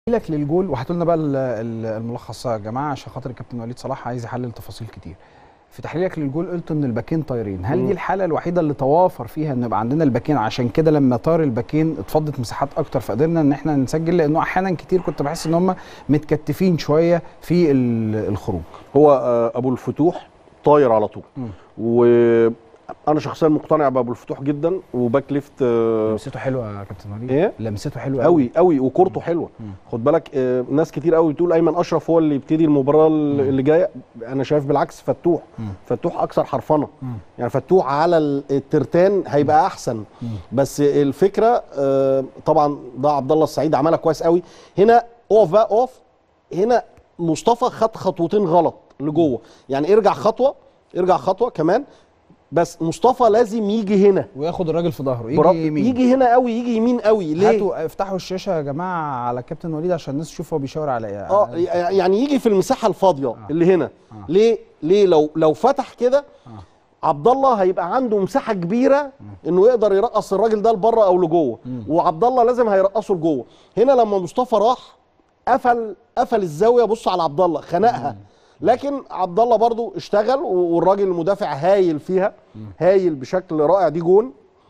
لك للجول وهاتوا لنا بقى الملخص يا جماعه عشان خاطر الكابتن وليد صلاح عايز يحلل تفاصيل كتير. في تحليلك للجول قلت ان الباكين طايرين، هل دي الحاله الوحيده اللي توافر فيها ان يبقى عندنا الباكين عشان كده لما طار الباكين اتفضت مساحات اكتر فقدرنا ان احنا نسجل؟ لانه احيانا كتير كنت بحس ان هم متكتفين شويه في الخروج. هو ابو الفتوح طاير على طول، وانا شخصيا مقتنع بابو الفتوح جدا، وباك ليفت لمسته حلوه يا كابتن وليد. ايه لمسته حلوه قوي قوي وكورته حلوه. خد بالك ناس كتير قوي بتقول ايمن اشرف هو اللي يبتدي المباراه اللي جايه، انا شايف بالعكس فتوح اكثر حرفنه. يعني فتوح على الترتان هيبقى احسن. بس الفكره طبعا ده عبد الله السعيد عملها كويس قوي. هنا اقف بقى اقف، هنا مصطفى خد خطوتين غلط لجوه، يعني ارجع خطوه كمان، بس مصطفى لازم يجي هنا وياخد الراجل في ظهره، يجي يمين، يجي هنا قوي، يجي يمين قوي. ليه؟ هاتوا افتحوا الشاشه يا جماعه على كابتن وليد عشان الناس تشوف هو بيشاور على ايه. يعني يجي في المساحه الفاضيه اللي هنا. ليه لو فتح كده عبد الله هيبقى عنده مساحه كبيره انه يقدر يرقص الراجل ده لبره او لجوه، وعبد الله لازم هيرقصه لجوه. هنا لما مصطفى راح قفل الزاويه، بص على عبد الله خنقها، لكن عبد الله برضو اشتغل، والراجل المدافع هايل فيها، هايل بشكل رائع. دي جون،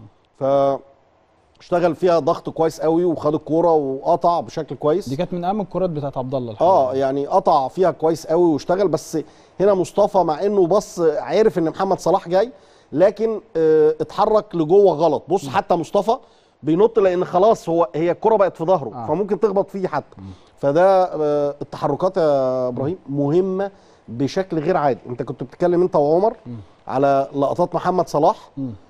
فاشتغل فيها ضغط كويس قوي وخد الكوره وقطع بشكل كويس. دي كانت من اهم الكرات بتاعت عبد الله الحقيقه. يعني قطع فيها كويس قوي واشتغل. بس هنا مصطفى مع انه بص عارف ان محمد صلاح جاي، لكن اتحرك لجوه غلط. بص حتى مصطفى بينط لان خلاص هي الكره بقت في ظهره، فممكن تخبط فيه حتى. فده التحركات يا ابراهيم مهمه بشكل غير عادي. انت كنت بتتكلم انت وعمر على لقطات محمد صلاح.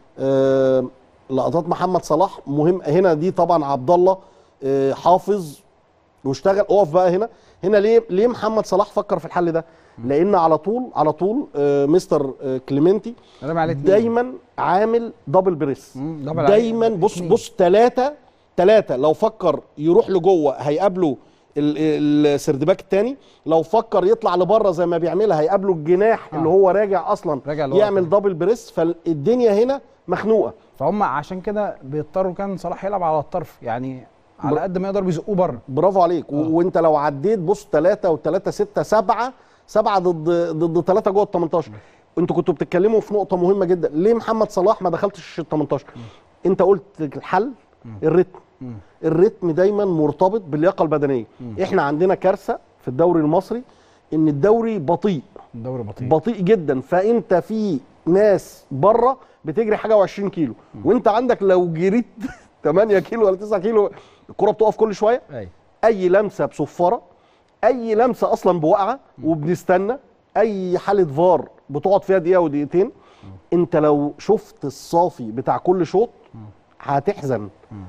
لقطات محمد صلاح مهم هنا. دي طبعا عبد الله حافظ واشتغل. اقف بقى هنا ليه محمد صلاح فكر في الحل ده؟ لان على طول مستر كليمنتي دايما عامل دبل بريس. دايما بص ثلاثه لو فكر يروح لجوه هيقابله السردباك الثاني، لو فكر يطلع لبره زي ما بيعملها هيقابله الجناح اللي هو راجع اصلا يعمل دبل بريس. فالدنيا هنا مخنوقه، فهم عشان كده بيضطروا كان صلاح يلعب على الطرف، يعني على قد ما يقدر بيزقوه بره. برافو عليك. وانت لو عديت بص 3 و3 6 7 ضد 3 جوه ال 18. انتوا كنتوا بتتكلموا في نقطه مهمه جدا، ليه محمد صلاح ما دخلتش ال 18؟ انت قلت الحل الريتم دايما مرتبط باللياقه البدنيه. احنا عندنا كارثه في الدوري المصري ان الدوري بطيء جدا. فانت في ناس بره بتجري حاجه و20 كيلو، وانت عندك لو جريت 8 كيلو ولا 9 كيلو الكره بتقف كل شويه. اي لمسه بصفاره، اي لمسه اصلا بوقعه وبنستنى، اي حاله فار بتقعد فيها دقيقه ودقيقتين. انت لو شفت الصافي بتاع كل شوط هتحزن.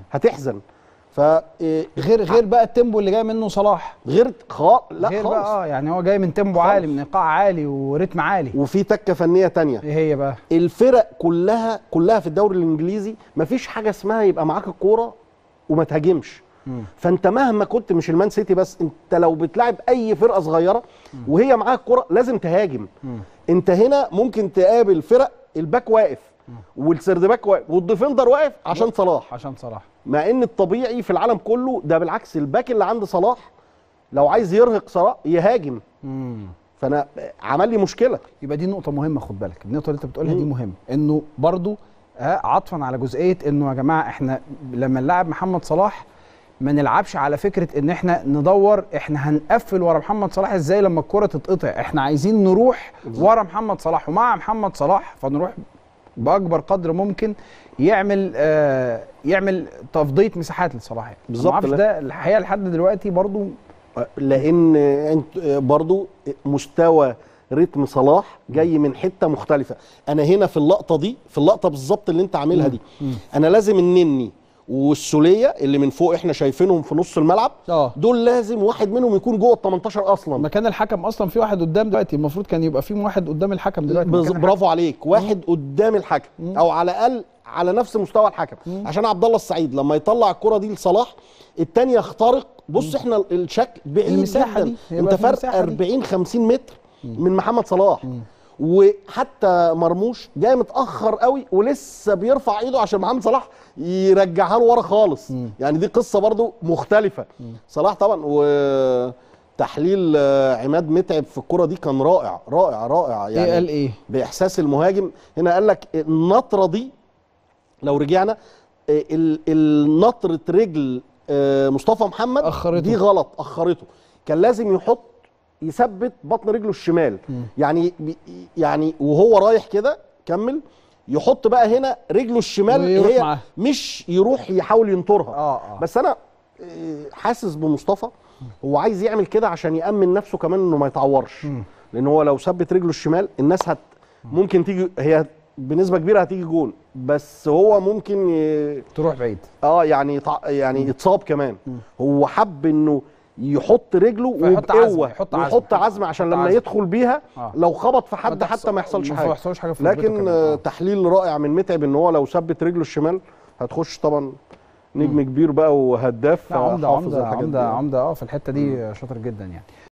ف غير بقى التيمبو اللي جاي منه صلاح، غير خالص بقى يعني هو جاي من تيمبو عالي، من ايقاع عالي وريتم عالي. وفي تكه فنيه ثانيه، ايه هي بقى؟ الفرق كلها في الدوري الانجليزي مفيش حاجه اسمها يبقى معاك الكوره وما تهاجمش. فانت مهما كنت، مش المان سيتي بس، انت لو بتلعب اي فرقه صغيره وهي معاك الكوره لازم تهاجم. انت هنا ممكن تقابل فرق الباك واقف والسردباك واقف والديفندر واقف عشان صلاح، مع ان الطبيعي في العالم كله ده بالعكس، الباك اللي عند صلاح لو عايز يرهق صلاح يهاجم. فانا عمل لي مشكله. يبقى دي نقطه مهمه، خد بالك النقطه اللي انت بتقولها دي مهمه، انه برضو عطفا على جزئيه انه يا جماعه احنا لما نلعب محمد صلاح ما نلعبش على فكره ان احنا ندور احنا هنقفل ورا محمد صلاح ازاي لما الكره تتقطع. احنا عايزين نروح ورا محمد صلاح ومع محمد صلاح، فنروح باكبر قدر ممكن يعمل تفضيه مساحات لصلاح. بالظبط. ما اعرفش ده الحقيقه لحد دلوقتي برضو، لان انت برضو مستوى رتم صلاح جاي من حته مختلفه. انا هنا في اللقطه بالظبط اللي انت عاملها دي، انا لازم النني والسوليه اللي من فوق احنا شايفينهم في نص الملعب، دول لازم واحد منهم يكون جوه ال 18 اصلا. مكان الحكم اصلا في واحد قدام دلوقتي، المفروض كان يبقى في واحد قدام الحكم دلوقتي. برافو عليك، واحد قدام الحكم او على الاقل على نفس مستوى الحكم، عشان عبد الله السعيد لما يطلع الكره دي لصلاح الثاني يخترق. بص احنا الشكل بعيد المساحه جدا، دي انت فرق 40 50 متر من محمد صلاح، وحتى مرموش جاي متاخر قوي ولسه بيرفع ايده عشان محمد صلاح يرجعها له ورا خالص. يعني دي قصه برضو مختلفه. صلاح طبعا وتحليل عماد متعب في الكره دي كان رائع رائع رائع. يعني قال ايه باحساس المهاجم هنا، قال لك النطره دي لو رجعنا النطره رجل مصطفى محمد أخرته. دي غلط، اخرته. كان لازم يثبت بطن رجله الشمال. يعني وهو رايح كده كمل يحط بقى هنا رجله الشمال، هي معاه. مش يروح يحاول ينطرها. بس انا حاسس بمصطفى هو عايز يعمل كده عشان يأمن نفسه كمان انه ما يتعورش. لان هو لو ثبت رجله الشمال الناس ممكن تيجي، هي بنسبه كبيره هتيجي جون، بس هو ممكن تروح بعيد. يعني يتصاب كمان. هو حب انه يحط رجله وبقوه، يحط عزم عشان لما يدخل بيها لو خبط في حد حتى ما يحصلش حاجه. لكن تحليل رائع من متعب ان هو لو ثبت رجله الشمال هتخش طبعا نجم كبير بقى وهداف. عمده في الحته دي شاطر جدا يعني.